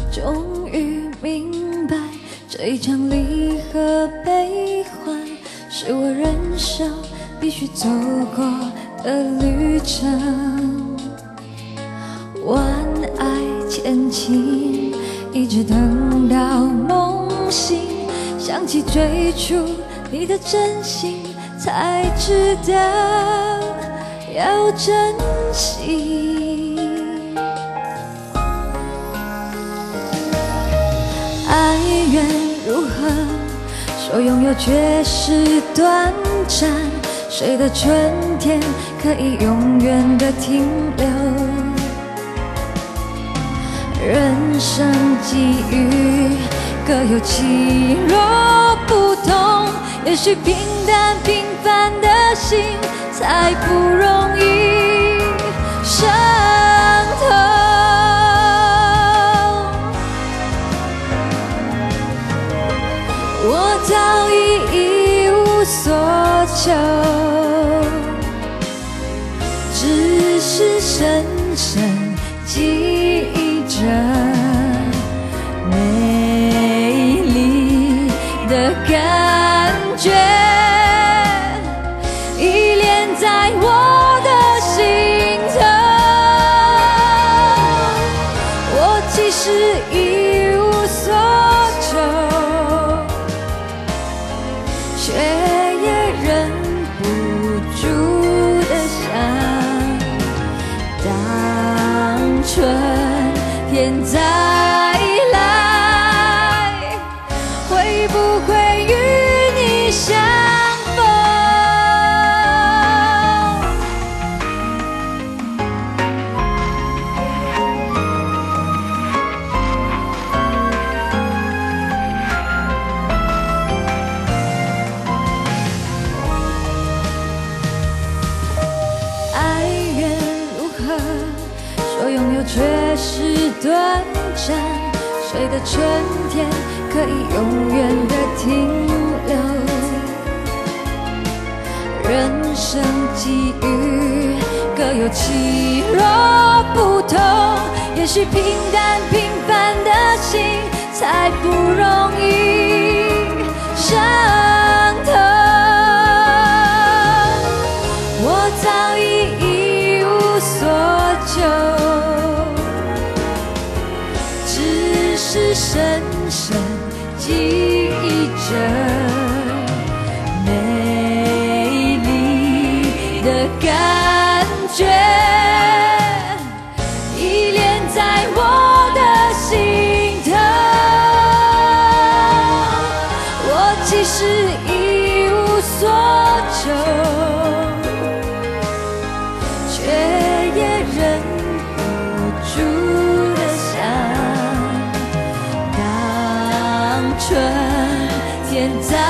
终于明白，这一场离合悲欢，是我人生必须走过的旅程。晚爱前情，一直等到梦醒，想起最初你的真心，才知道要珍惜。爱缘如何？说拥有却是短暂，谁的春天可以永远的停留？人生际遇各有其若不同，也许平淡平凡的心才不容易伤痛。我早已一无所求，只是深深记忆着美丽的感觉，依恋在我的心头。我其实一无所求，却也忍不住的想，当春天再来，会不会与你相逢？爱缘如何？说拥有却是短暂，谁的春天可以永远的停留？人生际遇各有其若不同，也许平淡平凡的心才不容易伤痛。我早已一无所求，只是深深记忆着美丽的感觉，依恋在我的心头。我其实一无所求，却也忍不住的想，当春天再